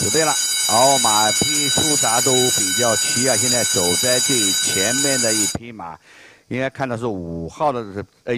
走对了。好，马匹出闸都比较齐啊。现在走在最前面的一匹马，应该看到是5号的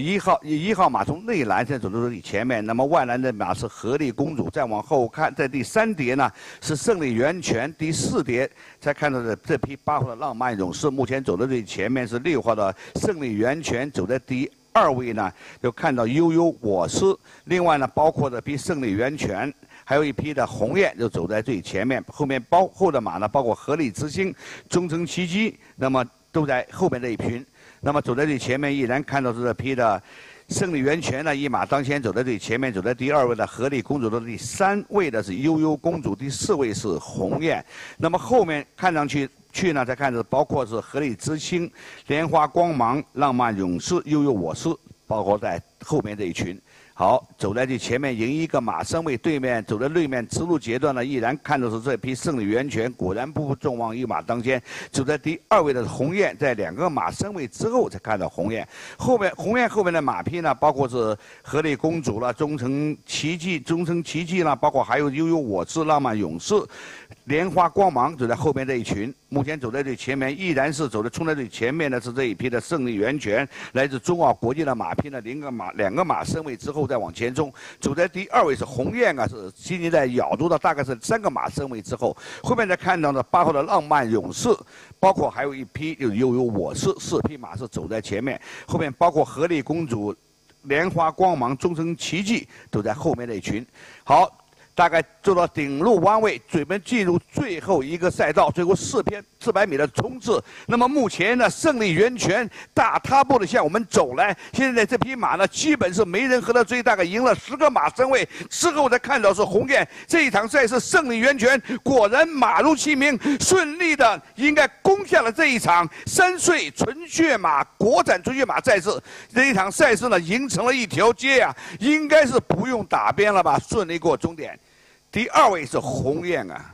1号马从内栏现在走到最前面。那么外栏的马是合力公主，再往后看，在第3叠呢是胜利源泉，第4叠才看到的这匹8号的浪漫勇士，目前走在最前面是6号的胜利源泉，走在第2位呢，就看到悠悠我师。另外呢，包括这匹胜利源泉。 还有一匹的鸿雁就走在最前面，后的马呢，包括合力之星、忠诚奇迹，那么都在后面这一群。那么走在最前面，依然看到是这匹的胜利源泉呢，一马当先走在最前面，走在第2位的合力公主的第3位的是悠悠公主，第4位是鸿雁。那么后面看上去呢，再看着包括是合力之星、莲花光芒、浪漫勇士、悠悠我师，包括在后面这一群。 好，走在最前面赢一个马身位，对面走在内面直路阶段呢，依然看到是这匹胜利源泉，果然不负众望，一马当先。走在第2位的鸿雁，在2个马身位之后才看到鸿雁。鸿雁后面的马匹呢，包括是合力公主了、忠诚奇迹了，包括还有悠悠我师、浪漫勇士、莲花光芒，走在后面这一群。目前走在最前面，依然是冲在最前面的是这一匹的胜利源泉，来自中澳国际的马匹呢，2个马身位之后。 再往前冲，走在第2位是鸿雁啊，是今年在咬住的大概是3个马身位之后，后面再看到的8号的浪漫勇士，包括还有一匹就是悠悠我师，4匹马是走在前面，后面包括合力公主、莲花光芒、忠诚奇迹都在后面那一群。好。 大概做到顶路弯位，准备进入最后一个赛道，最后400米的冲刺。那么目前呢，胜利源泉大踏步的向我们走来。现在这匹马呢，基本是没人和他追，大概赢了10个马身位之后，才看到是鸿雁。这一场赛事，胜利源泉果然马如其名，顺利的应该攻下了这一场3岁纯血马国产纯血马赛事。这一场赛事呢，赢成了一条街啊，应该是不用打边了吧，顺利过终点。 第2位是鸿雁啊。